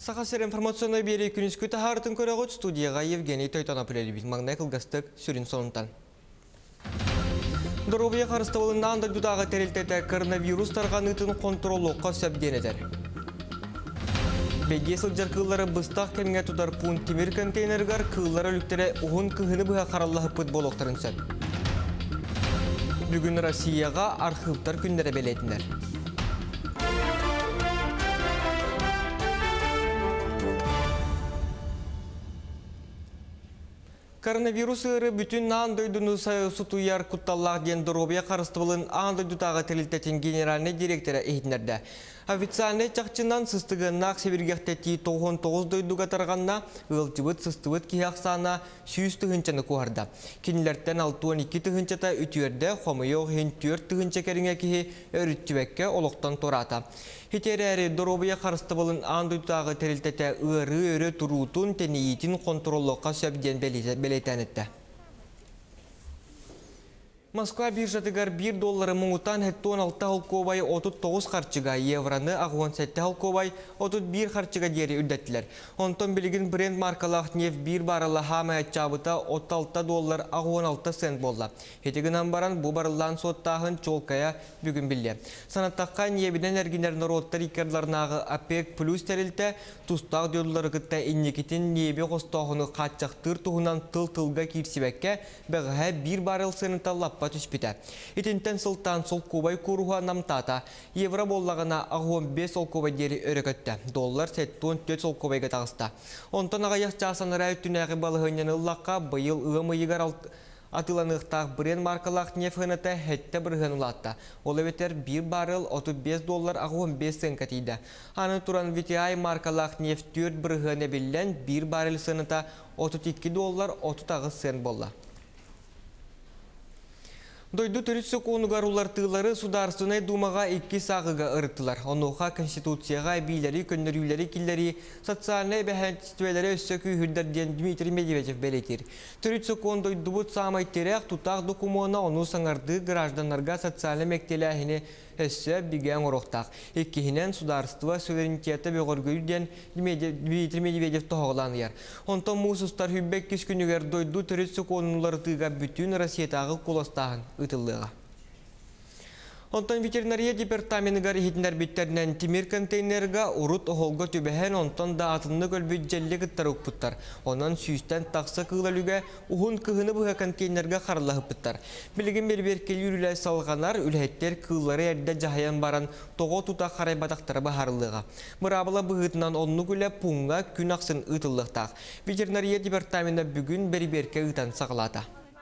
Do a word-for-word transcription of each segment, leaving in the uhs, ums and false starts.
Сақасыр информационный бері күніз көті хартын көріғыт студияға Евгений Тойтанапылелі маңнай қылғастық сүрін сонынтан. Дұрубия қарыстывылында аңда дудағы тәрелтеті коронавирус тарған үтін контролуққа сөбден етер. Бәгесіл жар кыллары бұстақ кәміңе тұдар пун темір контейнергар кыллары үліктері ұғын күхіні бұға қараллағы пұт болуқтарын сөп. Бүгін Россияға архивтар күндері белетіндер. Коронавирус ыры бүтін аңдойдыны сұтуяр құтталлақ ден Дұрубия қарыстывылын аңдойдытағы тәлілтетін генеральный директоры ехінерді. Официальный чақчынан сыстығыннақ севергектеті тоғын тоғыз дойдуға тарғанна ұлтыбыт сыстывыт кейақсана сүйіз түгіншіні көғарды. Кенілерттен алты он екі түгіншіта үтіерді қомыйо хен төрт түгінші кәріңе кейі өріттібәкке олықтан тұрата. Хетері әрі Дұрубия қарыстывылын аңдойдытағы тәлілтеті ұры өрі тұруытын тәнейетін контроллыққа сөбден белетен етті. Москва биржатыгар bir доллары мұңытан хетті он алты халковай отыз тоғыз қарчыға, евроны ағуан сәтті халковай отыз бір қарчыға дері үддеттілер. Онтон білігін бренд маркалақ неф бір барылы хамай атчабыта отыз алты доллар ағуан алты сент болла. Хетігінен баран бұ барылан соттағын чолкая бүгін білі. Санаттаққа небінен әргенерін роттар икерларнағы ОПЕК плюс тәрілті тұстақ дөрлері күтті иннекетін небе қостағыны қатчақтыр тұғынан тыл-тылға кирсібәкке бәғі бір барыл сыныталап түспіті. Итінтен сылтан сол кубай көруға намтата. Евро боллағына ағуан бес сол кубай дері өрекетті. Доллар сәттуын төрт сол кубайға тағыста. Онтан ағаяқ жасаныра өттінәғі балығынен ұллаққа бұйыл ұғымы егер атыланықтақ бренд маркалақ нефғыныты хетті бірғын ұлатта. Ол өтер бір барыл отыз бес доллар ағуан бес сен кәтейді. Аны тұран ви ти ай маркалақ неф төрт бірғыны білден бір барыл сыныта отыз екі доллар отыз тоғыз сен болла. Дойду түрітсі қонуғар улартығылары Сударственной думаға екі сағыға ұрыттылар. Онуға Конституцияға бейлері, көннөрүлері, келлері, социальный бәхәнтістуелері өссі күйірдерден Дмитрий Медведев бәлетер. Түрітсі қон дойду бұд самайтерек тұтақ докумона оны саңарды гражданларға социальный мектеләхіне өссі біген ұрықтақ. Еккехінен Сударство суверенитеті бөғыргүйден Дмитрий Медведев тоғыланығар. Онтан мұсыстар хүббек кескінігер дойду түрітсі қонылардыға бүтін Россиятағы қоластағын ұтылыға. Онтан ветеринария департаментігар ехетіндер беттерінен темір контейнерға ұрыт оғылға төбәхен онтан да атынны көлбет жәлі күттар ұқпыттар. Онан сүйістен тақсы қығылалуға ұғын кығыны бұға контейнерға қарылағып бұттар. Білігін берберкелі үрілі салғанар үлхеттер қығылары әрді жағаян баран тоғы тұта қарай батақтары бағарылыға. Мұрабыла бұғытынан онны көлі пұңға күн ақсын ұтылықтақ. Ветеринария департаменті бүгін берберке ұтан сағылады.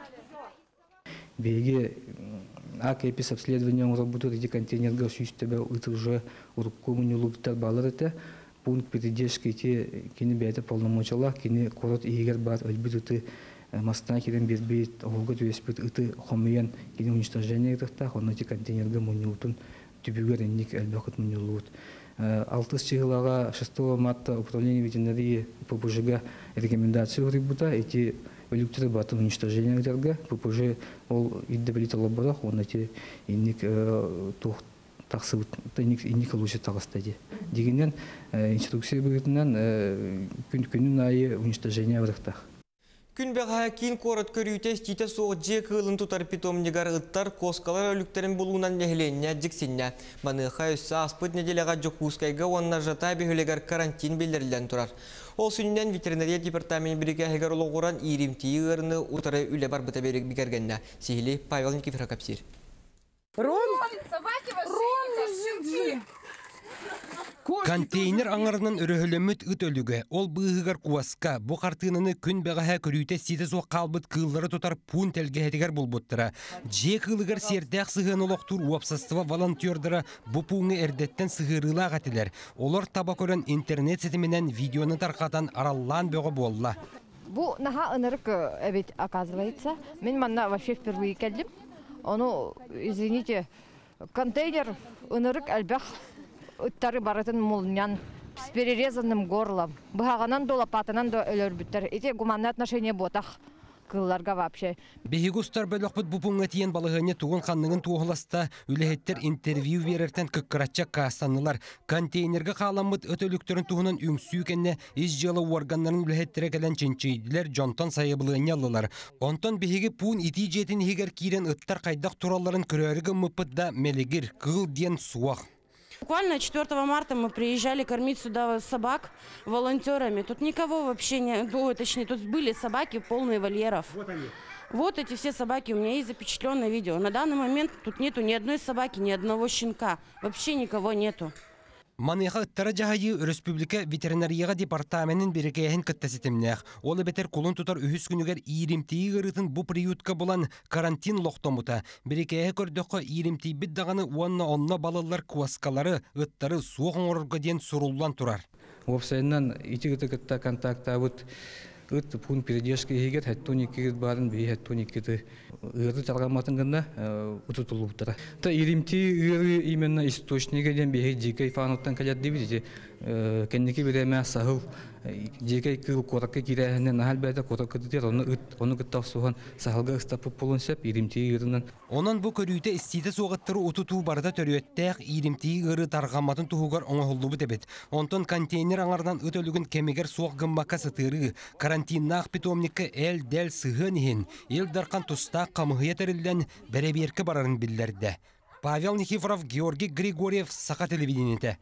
АКП с обследованием работают эти контейнеры, сүйістебе ұтылжы ұрыққомыны ұлықтар балыр еті. Пункт передержки те кені бәйті полномочалақ, кені корот егер бар, өлбіт ұты мастана керен бербейт, оғылға төреспет ұты қомыян кені уничтожение етіқтақ, оны эти контейнерға мұны ұтын түбігер әннік әлбәқыт мұны ұлығыт. алтыс чығылаға шестого марта управление ветеринарии ППЖ-га рекомендацию грибута, эти Электро батын уничтожение дерга, попозже ол иддебелит лаборах, он эти инник тух таксыбыт, инник инник лучше тагастади. Дегенен инструкция бөгетінен күн күнін айы уничтожение врахтах. Күн бәға кейін қорат көріутес титі соғы жек ғылын тұтар питомнегар ұттар қосқалар өліктерін болуынан нәхіленне жіксенне. Маныға өссі аспыт неделеға жоқуызқайға онына жата бігілегар карантин белдерілден тұрар. Ол сүнінен ветеринария департамент біріге әгер олығыран иримтейі ғырыны ұтары үлі бар бұта берек бігергенне. Сейілі Павел Никифоров капсир. Ром! Ром! Контейнер аңарынан үріхіліміт үт өлігі. Ол бұғығар қуасқа, бұ қартыныны күн бәғаға көрүйте сеті соқ қалбыт қыллары тұтар пун тәлгәхетігер бұл бұттыра. Же қылығар сердәқ сығын олықтыр уапсастыва волонтердыра бұ пуңы әрдеттен сығырыла ғатилер. Олар таба көрін интернет сетіменен видеоны тарқатан араллан бөғі болла. Бұ наға ынырық әбет оказывается. Мен манна вообще впервые келдім. Оны, извините, контейнер ынырық әлбәқ Уттары баратын молнян с перерезанным горлом. Бахаганан до лопатанан до элербиттер. Эти гуманные отношения ботах. кылларга вообще. Бехигустар бөлөкпүт бупунга тиен балыгыны тугун ханныңын туохласта үлехеттер интервью берертен кыккырача каастанылар. Контейнерге кааламмыт өтөлүктөрүн тугунан үңсүү кенне ис жылы органнарын үлехеттере келен чинчейдилер жонтон сайыбылыны алылар. Онтон бехиги пун ити жетин хигер кирен ыттар кайдак туралларын көрөрүгө мыппытда мелигир кыл диен суах. Буквально четвёртого марта мы приезжали кормить сюда собак волонтерами. Тут никого вообще не... Ну, точнее, тут были собаки полные вольеров. Вот они. Вот эти все собаки. У меня есть запечатленное видео. На данный момент тут нету ни одной собаки, ни одного щенка. Вообще никого нету. Маныха ыттара жахайы Республика ветеринарияға департаментин берекейхин кыттаситимнех. Олы бетер кулун тутар үхіс күнігер иримтии ғырытын бұ приютка болан карантин лоқтомута. Берекейхи көрдөққа иримтии биддағаны уанна-онна балылар куаскалары ыттары суғын орырға ден суруллан турар. Офсайнан ити-гыты-гытта контакта вот ыт пун передержки егер хаттуникки барын би хаттуникки ыры таргаматын гында утутулуптара. Та иримти ыры именно источниги ден би дикай фануттан калят дибити. Кенники биреме сахыл дикай кыл коракка кирәһеннән албәдә коракка дитер оны ыт оны гыттак суган сахылга ыстапып булынсап иримти ырынан. Онан бу көрүйтә истите сугаттыры утуту барда төрөттәк иримти ыры таргаматын тугар оңоллубу дебет. Онтон контейнер аңардан өтөлүгүн кемигер суак гымбакка сытыры карантиннах питомникка эл дел сыгынын ил даркан туста камыгы терилден береберке барарын биллерде. Павел Никифоров, Георгий Григорьев, Саха телевидениете.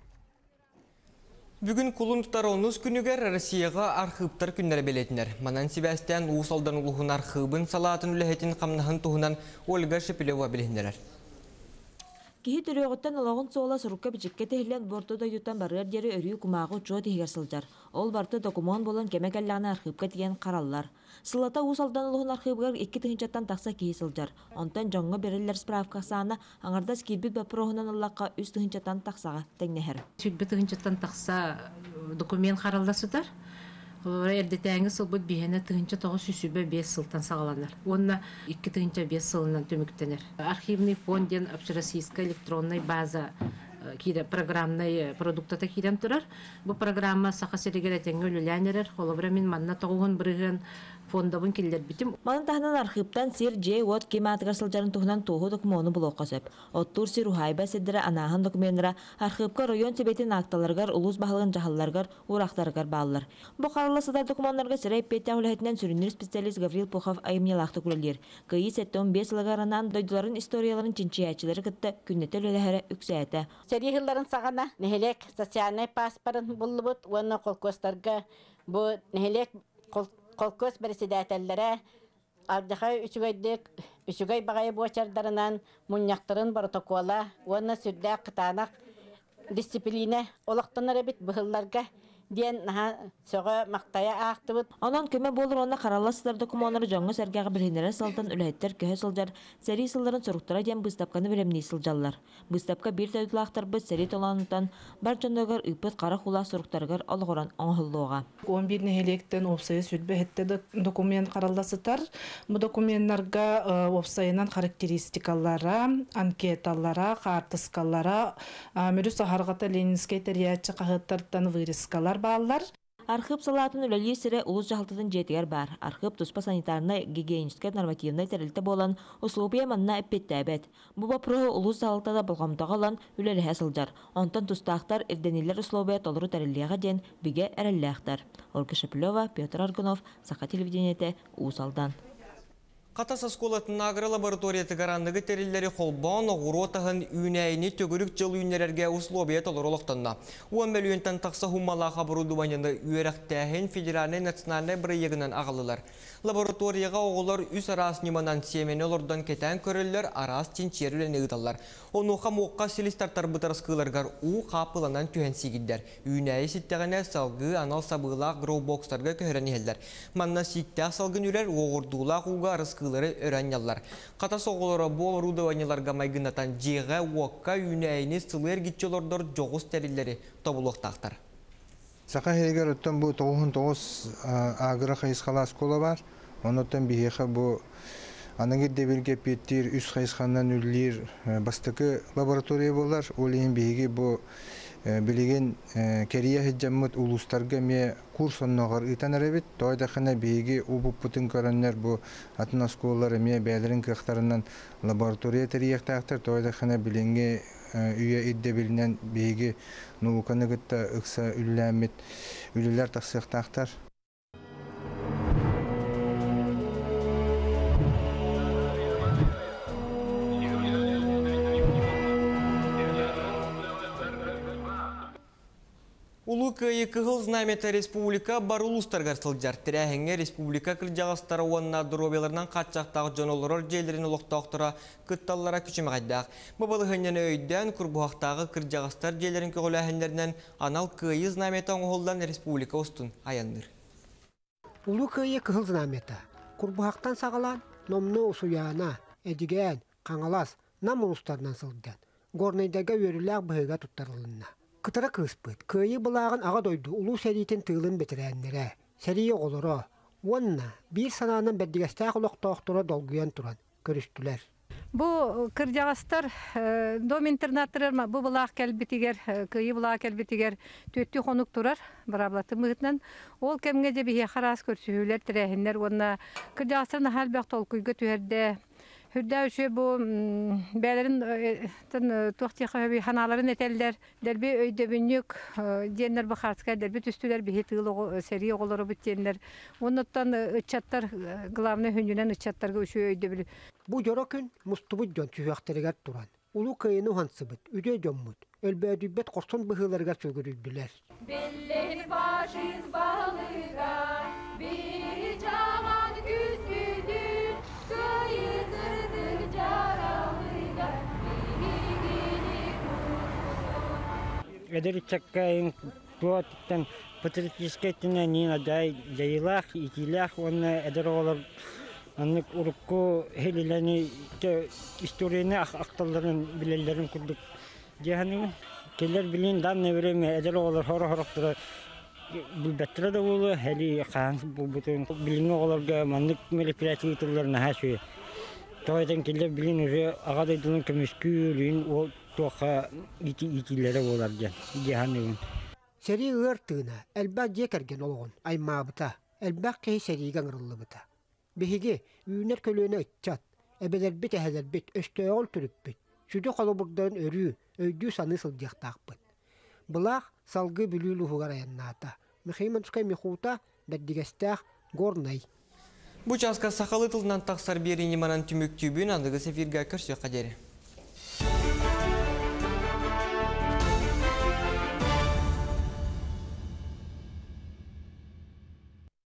Бүгін кулун тутаронус күнігер Россияға архивтар күннері белетінер. Манан Себастьян Уусалдан улуғын архивын салатын үліхетін қамнағын туғынан Ольга Шепелева білетінерер. Кихи төрөғыттан олағын соғыла сұрыққа бічікке тегілен борты дойдуттан барыр дері өрі күмағы жо тегер сылжар. Ол барты документ болын кемекәлләні архивка тиген қараллар. Сылата Уусалдан улуғын архивгар екі тыңчаттан тақса кихи сылжар. Онтан жоңға берілер справка саны аңардас кирбит бапырохынан ұллаққа үз тыңчаттан тақсаға тәңнехер. Сүрбі тыңчаттан тақса документ қаралда сұдар. Эрдетәңі сыл бұд бейені тыңынча тоғы сүсібі бес сылтан сағаланар. Онына екі тыңынча бес сылынан төміктенер. Архивный фонден общероссийская электронная база программный продуктата кирен тұрар. Бұл программа сақа серегер әтеңі өліләнерер. Холыбыра мен манна тоғығын бірігін фондабын келдер бітім. Манын тағынан архивтан сир жей от кематығар сылжарын тұғынан тоғы документу бұлуққа сөп. Оттур сир ухайба седдері анахан документера архивка район себетін ақталарғар, улус бағылығын жағаларғар, урақтарғар бағылар. Бұл қарылы сыдар документларға сірей петті әуләхетінен сүрінер специалист Гаврил Пухов айымнелақты күрелер. Күйі сәтті он бес лығаранан дойдуларын историяларын чинчиячылары кітті күннетел өләхәрі үксәйті. Сәрі жылдарын сағана нәхелек социальный паспорын бұлыбыт, оны қолкөстарға бұл нәхелек қолкөс председателлері ардықай үчігайдік, үчігай бағайы бұчардарынан мұняқтырын протокола, оны сүрді қытанақ дисциплина олықтаныр әбіт бұғылларға ден соға мақтая ақтыбыт. Онан көмі болыр оны қараласыдар документары жоңғы сәргеға білгенері салтан үләйттер көхі сылжар, сәрі сылдарын сұрықтыра ден бұстапқаны білемней сылжалар. Бұстапқа бір тәутлақтар бұд сәрі толанытан бар жондығыр үппет қара құла сұрықтарғар олғыран оңғылуға. он бір нәхелектен опсайы сүрбе әтті документ қараласытар. Бұл документтарға опсайынан характеристикалара, анкеталара, қартыскалара, мөрі сағарғата Ленинскай тәриятчы қағыттардан вырыскалар баллар. Архив салатын үләлі сірі ұлыс жағалтыдың жетігер бар. Архив тұспа санитарына гигиеническая нормативной тәрілті болан условия манна әппетті әбәт. Бұл бапырығы ұлыс жағалтыда бұлғамтағы олан үләлі әсілдер. Онтан тұстақтар эрденелер условия толыру тәріліға ден біге әрілләқтар. Ольга Шепелева, Петр Аргунов, Саха телевидениеті, Уусалдан. Қатас асколатын агры лабораторияты гарандығы терілері қолбан оғыротағын үйнәйіне төгірік жыл үйнерерге условия толыр олықтанна. он миллионтан тақса хумалаға оборудованияны үйерақтәхін федеральный национальный бірегінен ағылылар. Лабораторияға оғылар үс арас неманан семені олардан кетен көрілер арас тенчерілен еғдалар. Онуға моққа селистартар бұтарысқыларғар у қапыланан түйен сегіддер. Үйнәйі сеттіғіне салғы анал сабылақ гроубокстарға көхірен елдер. Манна сеттіғ салғын үрер оғырдулақ уға арысқылары өрәнялар. Қата соғылары бұл рудованияларға майгынатан жеға уаққа үйнәйіні сылыр гитчелордор жоғыз тәрілері табылуқтақтар. Сақа херегер өттен бұл тоғын тоғыз ағыры қайысқалас қолы бар. Оныттан бейеқі бұл аныңыр дебелге петтер үс қайысқаннан үлілер бастықы лаборатория болар. Олейін бейге бұл билеген керия хеджаммыт улустарга ме курс онногор итанарабит тойда хана биги убуппутун көрөннөр бу атына сколлар ме бәлерин кыктарынан лаборатория терияктактар тойда хана биленге үйе идде билинен биги науканы гытта ыкса үлләмит үлелер таксыктактар. Улу кыйы кыгыл знамета республика бар улустаргар сылжар. Тирәһеңе республика кыржагастары уанна дробеларынан катчактагы жонолорор жерлерин улуктактыра кытталлара күчүмәгәдәк. Бу былыгыннан өйдән курбуактагы кыржагастар жерлерин көгөләһеннәрнән анал кыйы знамета оңголдан республика устун аянныр. Улу кыйы кыгыл знамета курбуактан сагалан номну усуяна эдиген каңалас нам улустарынан сылдан. Горнайдага өрүләк быйга туттарылына. Кытара кыспыт, кыйы былағын аға дойду улу сәритін тыылын бетірәннері, сәрие олыры, онна бір сананын бәддігістәқ ұлықтақтыры долгуян тұран, көрістілер. Бу кыржагастар дом интернаттырар бу былақ кәлбетигер, кыйы былақ кәлбетигер төтті қонук тұрар, бараблаты мұғытнан. Ол кәмге де бейе қарас көрсүйілер тірәхінлер, онна кыржагастарын халбәқ толкуйға түйерді. Hürdä üçe bu bälerin tuğtiqa hanaların eteller derbi öydebünlük diyenler baxartska derbi tüstüler bir tığıl seri oğulları bitkenler. Ondan ıçatlar glavne hündünen ıçatlarga üçe öydebül. Bu jorokun mustubu jon tüyaqtırıgar turan. Ulu kıyını hansıbıt, üde jommut. Ölbödübbet qorsun bıhılarga sögürüldüler. Belleri başız bağlıga bir caman küsüdü kıyı zırdır caralıga Эдер чаккайын туаттан патриотическая нина дай жайлах итилах он эдер олар аннык урукку хелилени те историяны акталларын билелерин курдук жаһаны келер билин данны время эдер олар хоро-хороктора билбеттер да болу хели хаан бу бутун билин оларга маннык мероприятие турларына хашуй тойдан келер билин уже агадайдын көмүскүлүн о тоха ити итилере боларга жаһаны Seri ığırtığına elbak yekergen olğun aymabıta, elbak kehi serigen ırıllıbıta. Bihigi, üyünler kölüğüne ıtçat, ebeler bit eheler bit, östöğül türüp bit. Südü kalıbırdan örü, öydü sanı sılcaqtaq bit. Bulaq, salgı bülülü hugar ayannata. Mihayman tukay mihuta, beddigestaq, gornay. Bu çaska sakalı tılından taksar bir inimanan tümük tübün andıgı sefirga körsü qaderi.